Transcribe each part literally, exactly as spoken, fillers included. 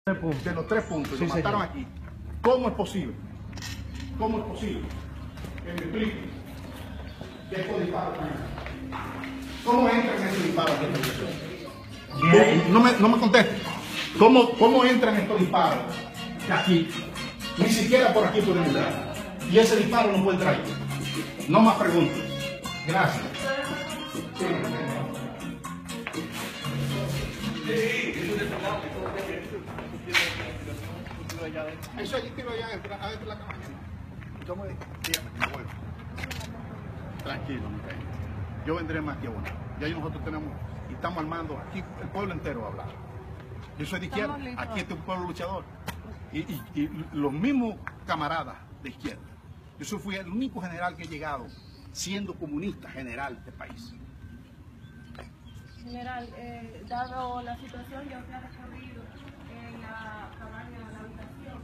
puntos. de los tres puntos, Sí, lo mataron señor. aquí. ¿Cómo es posible? ¿Cómo es posible? Que me explique que estos disparos están aquí. ¿Cómo entran esos disparos aquí en la habitación? No me, no me conteste. ¿Cómo, ¿Cómo entran estos disparos de aquí? Ni siquiera por aquí pueden entrar. Y ese disparo no puede entrar aquí. No más preguntas. Gracias. Sí. Eso allí tiro allá adentro, adentro de la cabaña. ¿Cómo es? Dígame, me vuelvo. Tranquilo, mi rey. Yo vendré más que uno. Ya nosotros tenemos, y estamos armando, aquí el pueblo entero va a hablar. Yo soy de izquierda, aquí este es un pueblo luchador. Y, y, y los mismos camaradas de izquierda. Yo soy, fui el único general que he llegado siendo comunista general de este país. General, eh, dado la situación, ya usted ha recorrido en la cabaña, en la habitación.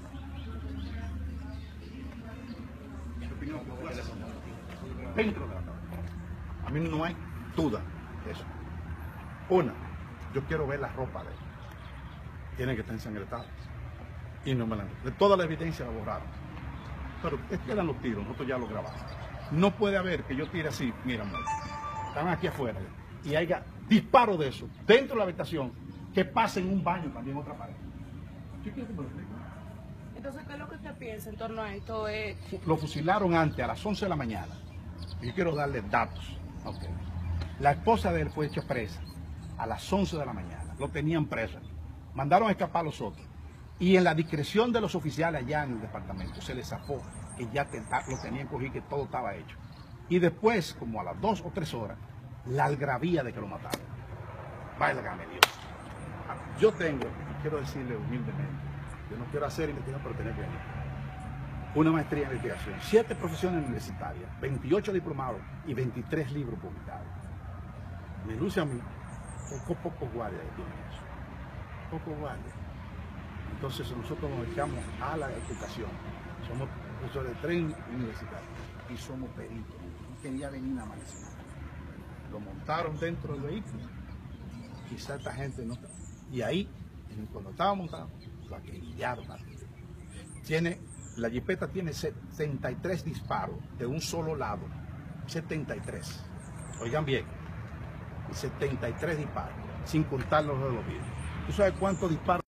¿Qué opinión popular? Dentro de la cabaña. A mí no hay duda de eso. Una, yo quiero ver la ropa de él. Tiene que estar ensangrentado. Y no me la de toda la evidencia la borraron. Pero estos eran los tiros, nosotros ya lo grabamos. No puede haber que yo tire así, mira, amor, están aquí afuera, y haya disparos de eso dentro de la habitación que pase en un baño también en otra pared. ¿Qué quiere que me lo explique? Entonces, ¿qué es lo que usted piensa en torno a esto? Eh, Lo fusilaron antes, a las once de la mañana. Yo quiero darle datos. Okay. La esposa de él fue hecha presa a las once de la mañana. Lo tenían preso. Mandaron a escapar los otros. Y en la discreción de los oficiales allá en el departamento se les zafó que ya te, lo tenían cogido, que todo estaba hecho. Y después, como a las dos o tres horas, la algarabía de que lo mataron. Válgame Dios. Yo tengo, y quiero decirle humildemente, yo no quiero hacer investigación, pero tenía que venir. Una maestría en investigación, siete profesiones universitarias, veintiocho diplomados y veintitrés libros publicados. Me luce a mí, poco, poco guardia que tiene eso. Poco guardia. Entonces nosotros nos dedicamos a la educación. Somos profesores de tres universitarios y somos peritos. No quería venir a amanecer. Lo montaron dentro del vehículo. Quizá esta gente no... Y ahí, cuando estaba montado, lo acribillaron. Tiene, la jipeta tiene setenta y tres disparos de un solo lado. setenta y tres. Oigan bien. setenta y tres disparos, sin contar los de los vidrios. ¿Tú sabes cuántos disparos?